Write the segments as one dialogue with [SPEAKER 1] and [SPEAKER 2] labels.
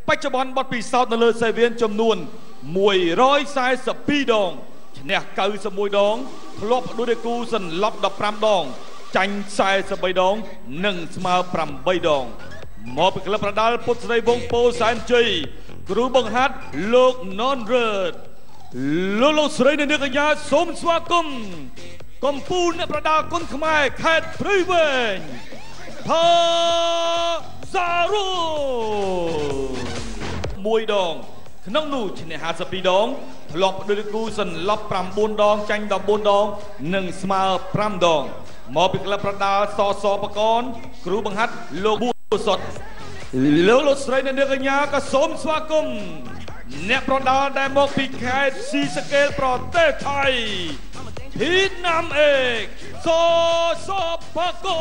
[SPEAKER 1] បច្ចុប្បន្នបទពិសោធន៍នៅលើសេវៀនចំនួន142ដងឈ្នះ91ដងធ្លាប់ដួលគូសន្លប់15ដងចាញ់43ដងនិងស្មើ8ដងមកពីក្លឹបប្រដាល់ពុទ្ធស្រីវងពោធិ៍សែនជ័យគ្រូបង្ហាត់លោកណនរ៉ឺតលោកស្រីនៅកញ្ញាសូមស្វាគមន៍កំពូលអ្នកប្រដាល់គុនខ្មែរខេត្តព្រៃវែងថាសារ៉ូ1ដងក្នុងនោះឈ្នះ52ដងធ្លាប់ដួលគូសន្លប់9ដងចាញ់14ដងនិងស្មើ5ដងមកពីក្លឹបប្រដាល់សសបកនគ្រូបង្ហាត់លោកប៊ូសុតលោកស្រីនៅកញ្ញាក៏សូមស្វាគមន៍អ្នកប្រដាល់ដែលមកពីខេត្តស៊ីសកេលប្រទេសថៃហ៊ីណាំអេកសសបកន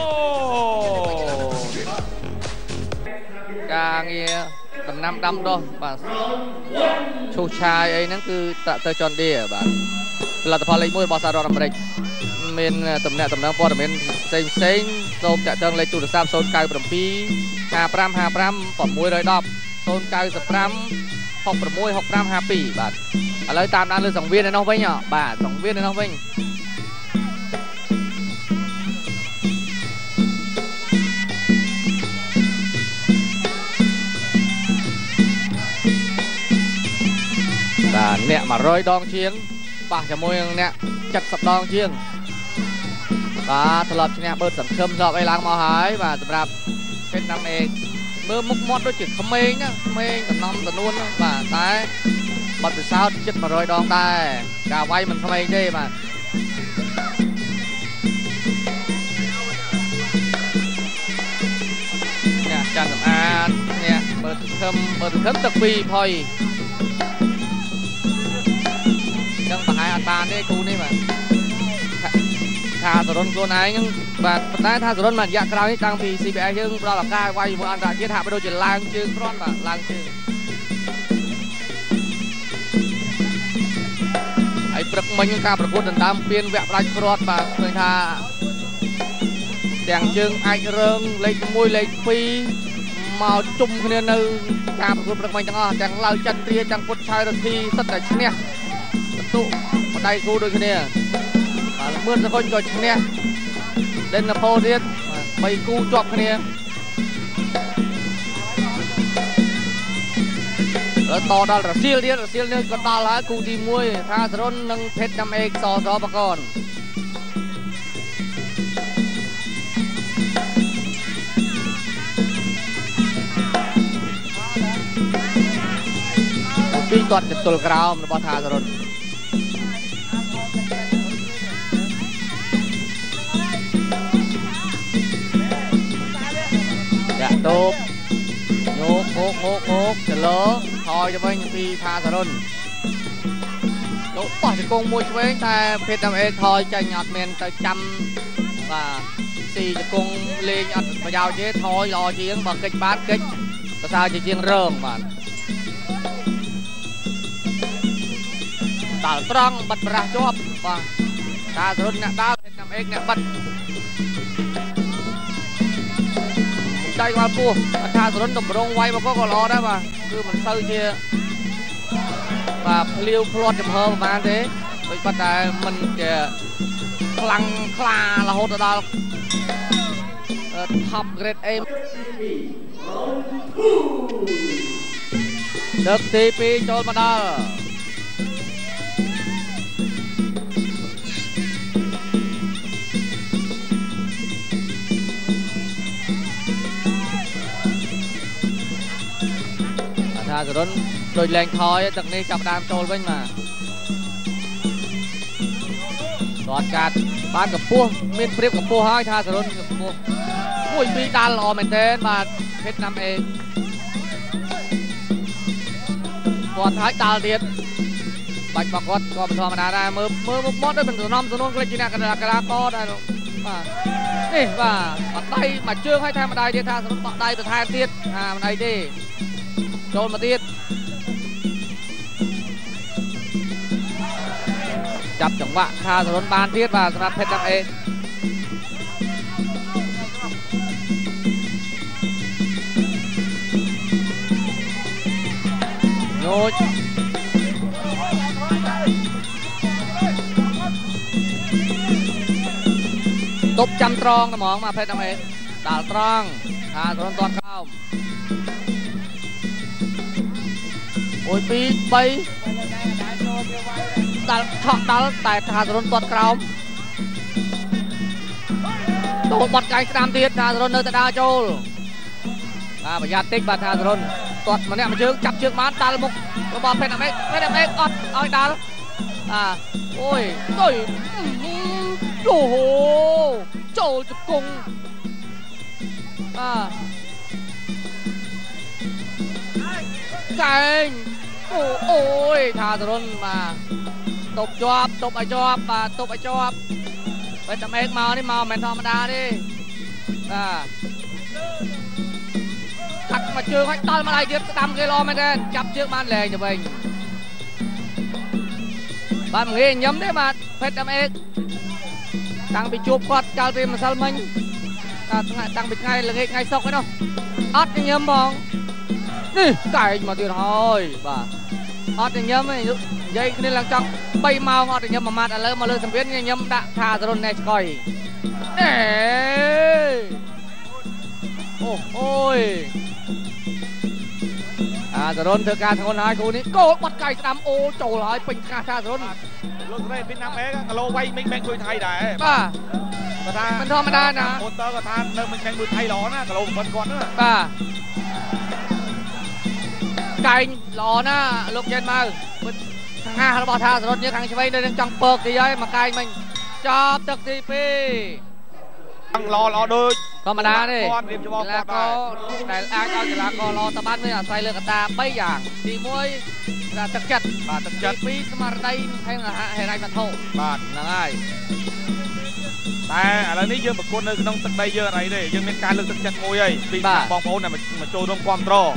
[SPEAKER 2] ការងារដំណាំដាំដុះបាទឈូសឆាយអីហ្នឹងគឺទៅចនឌីបាទផលិតផលលេខ1របស់សហរដ្ឋអាមេរិកមានតំណែងព័ត៌មានផ្សេងសូមតាក់ទងលេខទូរស័ព្ទ097 5555 610 095 666552បាទឥឡូវតាមដានលើសង្វៀននៅនោះវិញបាទសង្វៀននៅនោះវិញបាទអ្នក100ដងជាងប៉ះជាមួយនឹងអ្នក70ដងជាងបាទធ្លាប់ឈ្នះបឺតសង្ឃឹមធ្លាប់អីឡើងមកហើយបាទសម្រាប់ភេទណាំអេកមើលមុខមាត់ដូចជាក្មេងណាក្មេងតំណំតនួនបាទតែបទពិសោធន៍ជិត100ដងដែរការវាយមិនក្មេងទេបាទអ្នកចាន់សម្អាតអ្នកបឺតសង្ឃឹមទឹក2ផុយចឹងប្រហែលអត់បានទេគូនេះបាទថាសរុនខ្លួនឯងហ្នឹងបាទប៉ុន្តែថាសរុនមួយរយៈក្រោយនេះតាំងពី CBS យើងផ្ដល់ឱកាសវាយជាមួយអន្តរជាតិហាក់បីដូចជាឡើងជើងគ្រាន់បាទឡើងជើងហើយព្រឹកមិញការប្រកួតដណ្ដើមពានវគ្គផ្ដាច់គ្រាប់បាទឃើញថាទាំងជើងអាចរើងលេខ1លេខ2មកជុំគ្នានៅការប្រកួតព្រឹកមិញទាំងអស់ទាំងឡៅចន្ទ្រាទាំងពុតឆាយរទ្ធីសិតតែឈ្នះទុបដៃគូដូចគ្នាបាទលឿនសកុញក៏ឈ្នះដេនណាប៉ូទៀត3គូជាប់គ្នាแล้วต่อដល់រសៀលទៀតរសៀលនេះក៏ដល់ហើយគូទី1ថាសរុននិងភេទណាំអេកសសបកនពីគាត់ទៅទល់ក្រោមរបស់ថាសរុនចាក់តូបងោកចលោថយទៅវិញពីថាសរុនលោកបោះជង្គង់មួយឆ្វេងតែភេទណាំអេកថយចាញ់អត់មានទៅចាំបាទស៊ីជង្គង់លេងអត់ប្រយោជន៍ទេថយល្អជាងបើកិច្ចបានកិច្ចប្រសើរជាងរើងបាទដាល់ត្រង់បាត់ប្រាស់ជាប់បាទថាសរុនអ្នកដាល់ភេទណាំអេកអ្នកបាត់ដៃគាត់ពោះថាសរុនតម្រងវាយមកក៏ល្អដែរបាទគឺមិនសូវជាបាទភ្លាវភ្លាត់ចំហប្រហែលទេដូចបាត់តែមិនជាខ្លាំងខ្លារហូតដល់ top grade A ដឹកទី2ចូលមកដល់ថាសរុនដូចលែងថយទឹកនេះចាប់ដើមចូលវិញបាទគាត់កាត់បានកម្ពស់មានព្រៀបកម្ពស់ហើយថាសរុនកម្ពស់1 2ដាល់ល្អមែនទែនបាទភេទណាំអេកគាត់ហើយដាល់ទៀតបាច់របស់គាត់ក៏មិនធម្មតាដែរមើលមុខមាត់ដូចមិនសំណុំសំនួនក្លេចជាអ្នកកណ្ដាលកដែរបាទនេះបាទបាត់ដៃមួយជើងហើយថាម្ដាយទៀតថាសរុនបាក់ដៃបន្ថែមទៀតថាមិនអីទេចូលមកទៀតចាប់ចង្វាក់ថាសរុនបានទៀតបាទសម្រាប់ភេទណាំអេកញូចទប់ចាំត្រង់តែហ្មងមកភេទណាមេដាល់ត្រង់ថាសរុនទាត់ក្រោមអូយ2 3ដាល់ឆក់ដាល់តែថាសរុនទាត់ក្រោមដូនបាត់កាយស្ដាំទៀតថាសរុននៅតែដើរចូលបាទប្រយ័ត្នតិចបាទថាសរុនទាត់ម្នាក់មួយជើងចាប់ជើងបានដាល់មុខរបស់ភេទណាមេអត់ឲ្យដាល់អូយអូហូចូលជង្គង់កែងអូយថាសរុនបាទទប់ជាប់ទប់ឲ្យជាប់បាទទប់ឲ្យជាប់ពេលតែមេកមកនេះមកមិនធម្មតាទេកាត់មកជើងឲ្យដល់មកដៃទៀតស្ដាំគេល្អមែនទេចាប់ជើងបានលែងទៅវិញបាទមិនងាយញឹមទេបាទភេទមេកតាំងពីជួបគាត់កាលពីម្សិលមិញតាំងពីថ្ងៃល្ងាចថ្ងៃសុក្រឯនោះអត់ញញឹមហ្មងនេះកែងមកទៀតហើយបាទអត់ញញឹមទេនិយាយគ្នាឡើងចង់3ម៉ោងអត់ញញឹមមួយម៉ាត់ឥឡូវមកលើសម្ពាធញញឹមដាក់ថាសរុនណែស្កុយអូយសរុនធ្វើការធ្ងន់ហើយគ្រូនេះគោលបាត់កាយស្ដាំអូចូលហើយពេញកាសថាសរុន
[SPEAKER 1] លោកស្រីពីណាមេគីឡូវៃមិញបែងមួយថៃដែរ
[SPEAKER 2] បាទថាមិនធម្មតាណា
[SPEAKER 1] ម៉ូទ័រក៏ថានៅមិញបែងមួយថៃល្អណាគីឡូ7គាត់ណា
[SPEAKER 2] បាទកែងល្អណាលោកចេនមកខាងហារបស់ថាសរុនយើងខាងឆ្វេងនៅនឹងចង់ពើកទីហើយមកកែងមិញចាប់ទឹកទី2
[SPEAKER 1] ចង់ល្អដូច
[SPEAKER 2] ធម្មតាទេ
[SPEAKER 1] គាត់រៀបចំគាត់ដែរ
[SPEAKER 2] ដែលអាចឲ្យកីឡាករល្អតបានវាអាស្រ័យលើកត្តា3យ៉ាងទី1គឺទឹកចិត្ត
[SPEAKER 1] បាទទឹកចិត្ត
[SPEAKER 2] ទី2ស្មារតីហើយហេរ៉ៃវត្ថុ
[SPEAKER 1] បាទ
[SPEAKER 2] ហ្នឹងហើយ
[SPEAKER 1] តែឥឡូវនេះយើងប្រកួតនៅក្នុងទឹកដីយើងអីទេយើងមានការលើកទឹកចិត្តមួយហើយពីបងប្អូនដែលមកចូលរួមគ្រប់គ្រង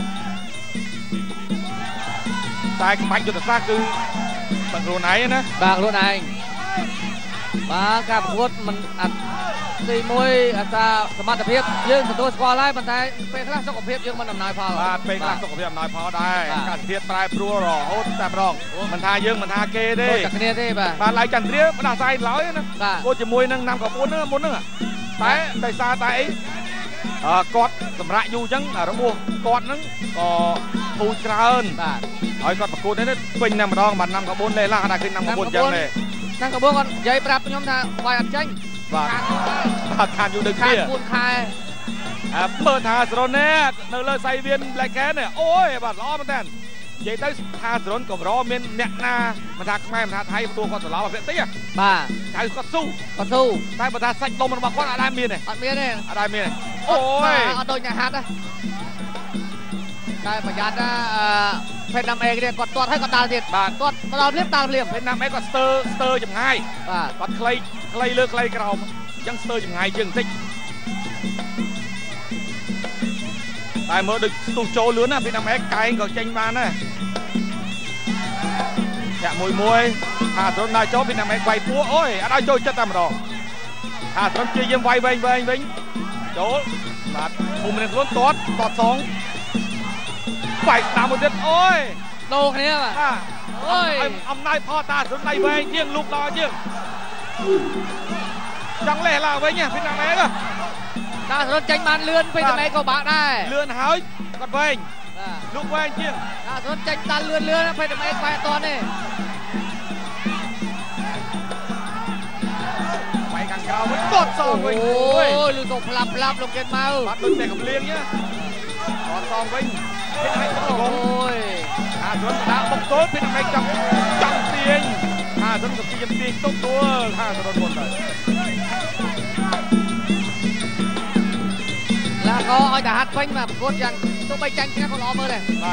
[SPEAKER 1] តែក្បាច់យុទ្ធសាស្ត្រគឺbằngខ្លួនឯងណា
[SPEAKER 2] បាទខ្លួនឯងបាទការប្រកួតមិនទី1អាសាសមត្ថភាពយើងទទួលស្គាល់ហើយប៉ុន្តែពេលខ្លះសុខភាពយើងមិនអំណោយផល
[SPEAKER 1] បាទពេលខ្លះសុខភាពអំណោយផលដែរអាកាសធាតុប្រែប្រួលរហូតតែម្ដងមិនថាយើងមិនថាគេទេ
[SPEAKER 2] ដូចតែគ្នាទេ
[SPEAKER 1] បាទឡើយចន្ទ្រាផ្ដាសាយឡើយណាគួតជាមួយនឹងណាំកាបួនហ្នឹងមុនហ្នឹងតែដោយសារតែអីគាត់សម្រាប់យូរអញ្ចឹងរបួសគាត់ហ្នឹងក៏ធូរច្រើន
[SPEAKER 2] បាទ
[SPEAKER 1] ហើយគាត់ប្រកួតនេះពេញតែម្ដងបាទណាំកាបួនលេឡាអត់ឃើញណាំកាបួនអញ្ចឹងទេ
[SPEAKER 2] ណាំកាបួនគាត់និយាយប្រាប់ខ្ញុំថាវាយអត់ចេញ
[SPEAKER 1] បាទខានយូរដូច
[SPEAKER 2] គ្នា4ខែ
[SPEAKER 1] មើលថាសរុននេះនៅលើសៃវៀន Black Cat នេះអូយបាទល្អមែនតើនិយាយទៅថាសរុនកម្រមានអ្នកណាមិនថាខ្មែរមិនថាថៃបន្ទួគាត់ច្រឡំអាភាគតិច
[SPEAKER 2] បាទ
[SPEAKER 1] ហៅគាត់ស៊ូតែបើថាសាច់ដុំរបស់គាត់អត់ដែរមានទេ
[SPEAKER 2] អត់មានទេ
[SPEAKER 1] អូយ
[SPEAKER 2] អត់ដូចអ្នកហាត់តែប្រយ័ត្នណាភេទណាមេគេគាត់ទាត់ហើយគាត់ដាល់ទៀត
[SPEAKER 1] បាទ
[SPEAKER 2] ទាត់មកដល់ភ្លាមដាល់ភ្លាម
[SPEAKER 1] ភេទណាមេគាត់ស្ទើចម្ងាយ
[SPEAKER 2] បាទ
[SPEAKER 1] គាត់ខ្លីលើខ្លីក្រោមអញ្ចឹងស្ទើចម្ងាយជាងបន្តិចតែមើលដូចស្ទុះចូលលឿនណាភេទណាមេកែងក៏ចេញបានដែរចាក់មួយថាសរុនដល់ចូលភេទណាមេវាយពួរអូយអត់ឲ្យចូលចិត្តតែម្ដងថាសរុនជាយើងវាយវិញចូលបាទភូមិនឹងខ្លួនទាត់សងវាយតាមមួយទៀតអូយ
[SPEAKER 2] ដូរគ្នាបាទ
[SPEAKER 1] អូយអំណាចផលតាសរុនដៃវែងជាងលូកដល់ជាងចង់លេះឡើងវិញភេទណាមេ
[SPEAKER 2] តាសរុនចេញបានលឿនភេទណាមេក៏បាក់ដែរ
[SPEAKER 1] លឿនហើយគាត់វែងលូកវែងជាង
[SPEAKER 2] តាសរុនចេញដាល់លឿនភេទណាមេខ្វែអត់ទាន់ទេ
[SPEAKER 1] វាយខាងក្រៅវិញទាត់សងវិញ
[SPEAKER 2] អូយលឺក៏ផ្លាប់លោកគេមក
[SPEAKER 1] បាត់ដូចតែកំលៀងណាទាត់សងវិញភេទណាមេ
[SPEAKER 2] អូយ
[SPEAKER 1] ថាសរុនដាក់បុកទល់ភេទណាមេចង់ទាញថាសរុនក៏ទាញទុកទួលថាសរុនមុនទៅ
[SPEAKER 2] ឡាក៏ឲ្យតែហាត់ពេញមកប្រកួតយ៉ាងទោះបីចាញ់គ្នាក៏ល្អមើលដែរ
[SPEAKER 1] បាទ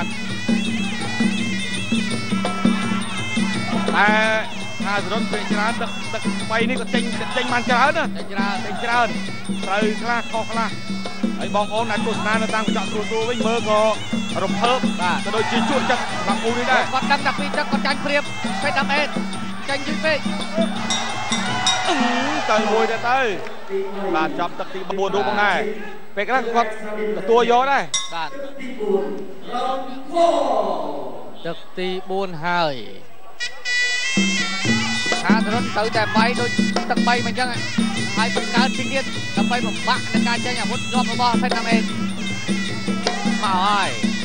[SPEAKER 1] តែថាសរុនពេលច្រើនទឹក3នេះក៏ចេញបានច្រើនណា
[SPEAKER 2] ចេញច្រើន
[SPEAKER 1] ត្រូវខ្លះខុសខ្លះហើយបងប្អូនដែលទស្សនានៅតាមកញ្ចក់ទូវិញមើលក៏រំភើប
[SPEAKER 2] បាទ
[SPEAKER 1] ក៏ដូចជាជក់ចិត្តបាក់គូនេះដែរ
[SPEAKER 2] គាត់ដឹងតែពីទឹកគាត់ចាញ់ព្រៀបភេទណាមេចាញ់យឺតពេក
[SPEAKER 1] ទៅមួយទៅបាទចាប់ទឹកទី9រូបផងដែរពេលខ្លះគាត់ទទួលយកដែរ
[SPEAKER 2] បាទទឹកទី4ហើយថារុនទៅតែវាយដូចទឹក3មិនអញ្ចឹងហើយបង្កើតពីទៀតដើម្បីបំផាក់នឹងការចេញអាវុធជាប់របស់ Phetnamekthai មកហើ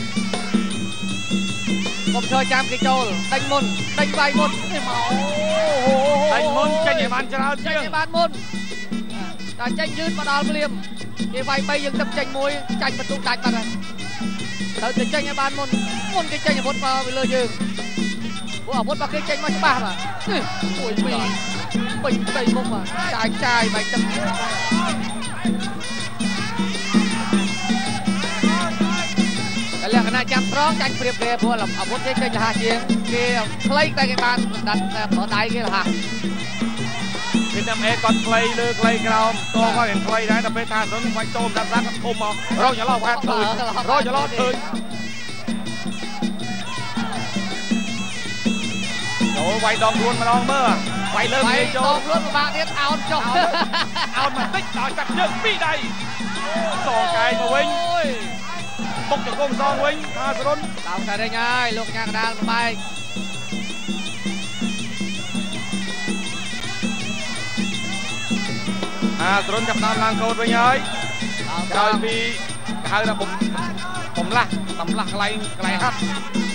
[SPEAKER 2] យកុំជួយចាំគេចូលដេញមុនដេញវាយមុននេះមក
[SPEAKER 1] ដេញមុនចេញឲ្យបានច្រើនជាង
[SPEAKER 2] បានមុនតែចេញយឺតមកដល់ភ្លាមគេវាយ3យើងទឹកចេញមួយចាញ់បន្ទុកដាច់បាត់ហើយទៅចេញឲ្យបានមុនគេចេញអាវុធមកពីលើយើងពួកអាវុធរបស់គេចេញមកច្បាស់បាទមួយពីរពេញផ្ទៃមុខបាទចាយបែកទឹកតែលក្ខណៈចាំត្រង់ចាញ់ព្រៀបគេព្រោះអាវុធគេចេញរហ័សជាងគេខ្លីតែគេបានដាត់ប្រដៃគេរហ័ស
[SPEAKER 1] Phetnamekthai គាត់ខ្លីលើខ្លីក្រោមតគាត់យ៉ាងខ្លីដែរតែពេលថាសុនវាយចូលដាប់គាត់ធំមករកចន្លោះវាត់ឃើញរកចន្លោះឃើញចូលវាយដងខ្លួនម្ដងមើលវាយលើងាយចូល
[SPEAKER 2] ដងខ្លួនពិបាកទៀតអោនចុះ
[SPEAKER 1] អោនបន្តិចដល់ចាប់ជើងពីរដៃសងកាយមកវិញបុកចង្គង់សងវិញថាសរុន
[SPEAKER 2] តាមតែរេញហើយលោកញ៉ាកដាលបែក
[SPEAKER 1] សរុនចាប់ដើមឡើងកោតវិញហើយក្រោយពីហៅថាបំលាស់កន្លែងហាត់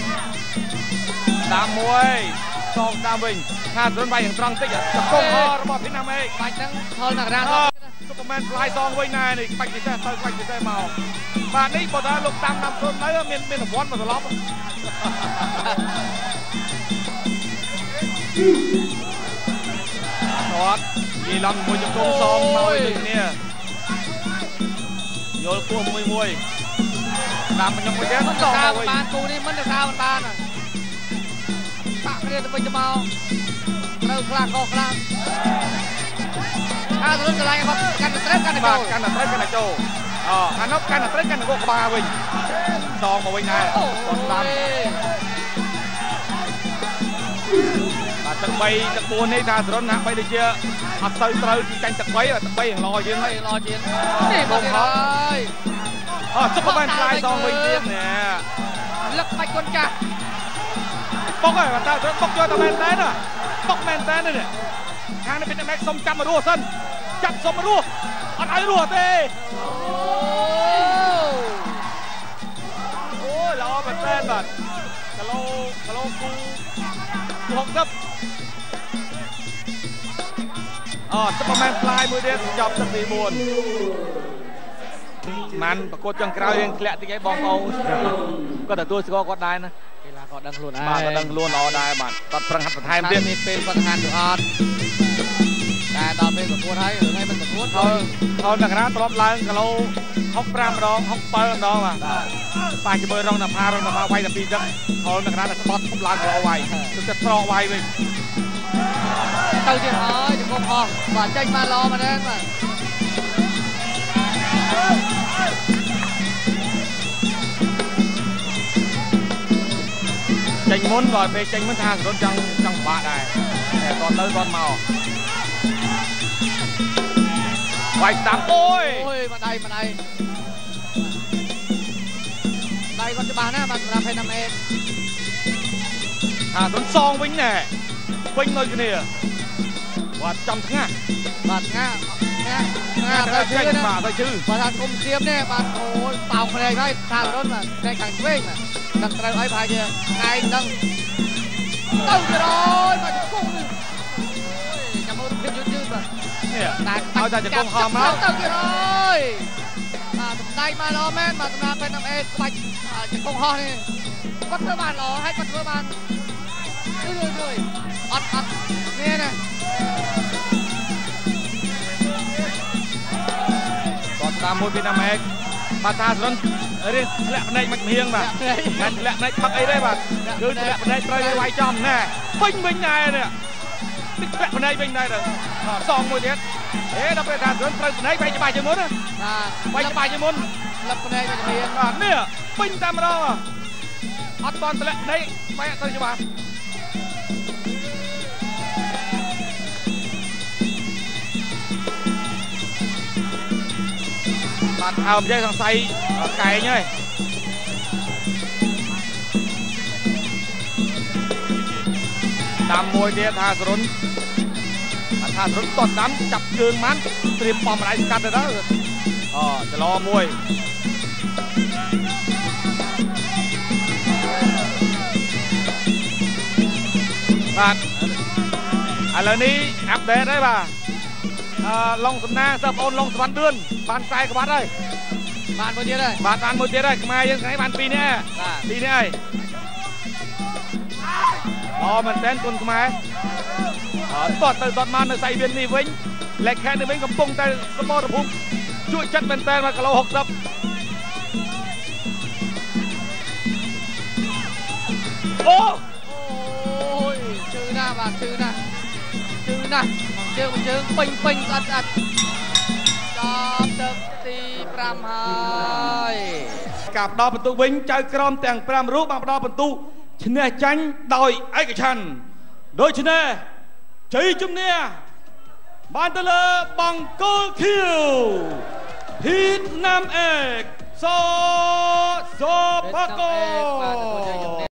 [SPEAKER 1] តាមមួយសងតាមវិញថាសរុនវាយយ៉ាងត្រង់តិចចង្គង់របស់ Phetnamekthai
[SPEAKER 2] បាច់ហ្នឹងផលណាកដាល
[SPEAKER 1] Superman ផ្លាយសងវិញណែនេះបាច់ពិសេសទៅបាច់ពិសេសមកបាទនេះបើថាលោកតាមខ្លួននៅមានរង្វាន់មកត្រឡប់គាត់និយាយឡំមួយជង្គង់សងមកដូចគ្នាយល់គោះមួយតាមខ្ញុំមួយទៀតសងមកវិញ
[SPEAKER 2] បានគូនេះមិនទៅថាមិនបានបាក់គ្នាទៅវិញទៅមកត្រូវខ្លះខុសខ្លះអារុនកន្លែងគាត់កាន់តែត្រូវកាន់តែចូល
[SPEAKER 1] កាន់តែចូលអានោះកាន់តែត្រូវកាន់តែគោះក្បាលវិញសងមកវិញដែរគាត់តាមបាទទឹក3ទឹក4នេះថាសរុនហាក់បីដូចជាអត់ទៅត្រូវចាញ់ទឹក3ទឹក3យ៉ាងល្អជាង
[SPEAKER 2] នេះមកទៀតហើយ
[SPEAKER 1] សុខបានខ្លាយសងវិញទៀតណែ
[SPEAKER 2] លឹកបាច់គុនចាស់
[SPEAKER 1] បុកហើយបាទសរុនបុកយកតែមែនតើបុកមែនតើនេះខាងនេះPhetnamekthaiសុំចាំមករស់សិនចាប់សុំមករស់អត់ឲ្យរស់ទេអូល្អមែនតើបាទគីឡូគូ60Superman fly មួយទៀតចប់ទឹកទី4បានប្រកួតចុងក្រោយយើងធ្លាក់តិចឯងបងប្អូនគាត់ទទួលស្គាល់គាត់ដែរណា
[SPEAKER 2] កីឡាគាត់ដឹងខ្លួនឯង
[SPEAKER 1] បាទគាត់ដឹងខ្លួនល្អដែរបាទគាត់ប្រឹងហាត់បន្ថែមទៀត
[SPEAKER 2] មានពេលគាត់ហាត់ទៅអត់តែដល់ពេលប្រកួតហើយរឿងឯងមិនប្រកួត
[SPEAKER 1] ហើយដល់កណ្ដាលត្រឡប់ឡើងគីឡូ65ម្ដង67ម្ដងបាទប៉ះជាមួយរងណាផាវាយតែ2ទឹកហើយដល់កណ្ដាលតែស្បត់ធំឡើងគីឡូវាយទឹកចិត្តស្រកវាយវិញ
[SPEAKER 2] ទៅទៀតហើយជង្គង់អស់បាទចេញបានល្អមែនទេបាទ
[SPEAKER 1] ចេញមុនបាទពេលចេញមុនថាសរុនចង់បាក់ដែរតែតទៅតមកវាយស្ដាប់អូយ
[SPEAKER 2] មកដៃដៃគាត់ច្បាស់ណាបាទសម្រាប់Phetnamekthai
[SPEAKER 1] ថាសរុនសងវិញណែវិញដូចគ្នាបាទចំថ្ងាស់
[SPEAKER 2] បាទថ្ងាស់ទៅជឿណា
[SPEAKER 1] បាទទៅជឿ
[SPEAKER 2] បាទថាគុំធៀបនេះបាទអូយប៉ោងភ្នែកហើយថារុនបាទភ្នែកខាងឆ្វេងបាទដឹងត្រូវអីប្រហែលជាឯងដឹងទៅទៀតអើយបាទជង្គង់នេះចាំមើលភាពយឺតបាទ
[SPEAKER 1] នេះតែឲ្យតែជង្គង់ហមមក
[SPEAKER 2] ទៅទៀតអើយបាទសម្ដែងមកល្អមែនបាទសម្រាប់Phetnamekthaiក្បាច់ជង្គង់ហោះនេះគាត់ធ្វើបានល្អហើយគាត់ធ្វើបានជួយអត់នេះណា
[SPEAKER 1] គាត់តាមមួយPhetnamekthaiបាទថាសរុនរៀនធ្លាក់ភ្នែកមិនហៀងបាទមិនធ្លាក់ភ្នែកផឹកអីទេបាទគឺធ្លាក់ភ្នែកត្រូវវាយចំណែវិញដែរនេះធ្លាក់ភ្នែកវិញដែរសងមួយទៀតដល់ពេលថាសរុនត្រូវភ្នែកវាយច្បាស់ជាងមុនណាវាយច្បាស់ជាងមុន
[SPEAKER 2] លឹកភ្នែកមិនហៀង
[SPEAKER 1] បាទនេះវិញតែម្ដងអត់តន់ធ្លាក់ភ្នែកបែកទៅច្បាស់បាទអើមយាយសង្ស័យកែងហើយកតាមមួយទៀតថាសរុនថាសរុនតត់ដាំចាប់ជើងម៉ាន់ត្រៀមបំរៃស្កាត់ទៅចលោមួយបាទឥឡូវនេះអាប់ដេតហើយបាទឡុងសំណាងសិស្សប្អូនឡុងសវណ្ណឿនបានខ្សែក្បាត់ហើយបានមួយទៀតហើយបានមួយទៀតហើយខ្មែរយើងថ្ងៃបាន2នាក់2នាក់ហើយមែនតើគុណខ្មែរតត់ទៅតត់មកនៅសៃវៀននេះវិញលេខខេត្តនេះវិញកំពុងតែសមរភូមិជួយចិត្តមែនតើ1គីឡូ60អូយជឿណាស់បាទជឿណាស់ជើងពេញស្អាតចាប់ទឹកទី5ហើយការផ្ដល់បន្ទុកវិញចៅក្រមទាំង5រូបបានផ្ដល់បន្ទុកឈ្នះចាញ់ដោយឯកច្ឆន្ទដូច្នេះជ័យជំនះបានទៅលើបង្គោលខៀវPhetnamekthai សផកោ